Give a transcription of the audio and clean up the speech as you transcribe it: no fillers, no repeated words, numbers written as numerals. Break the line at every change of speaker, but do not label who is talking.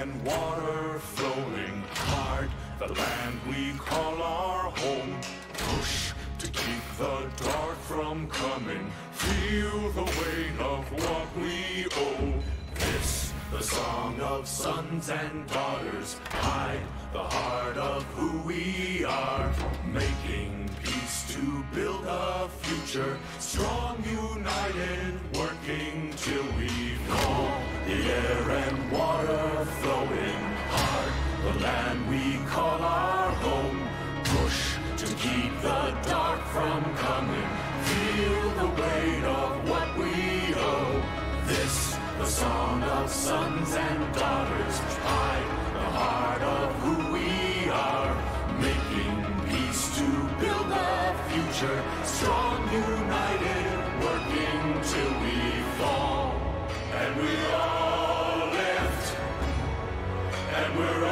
and water flowing hard, the land we call our home. Push to keep the dark from coming, feel the weight of what we owe. This, the song of sons and daughters, hide the heart of who we are, making peace to build a future, strong, united, working till we fall. The air and water flowing hard, the land we call our home. Push to keep the dark from coming, feel the weight of what we owe. This, the song of sons and daughters, hide the heart of who we are, making peace to build a future, strong, united, working till we fall. And we all lift, and we're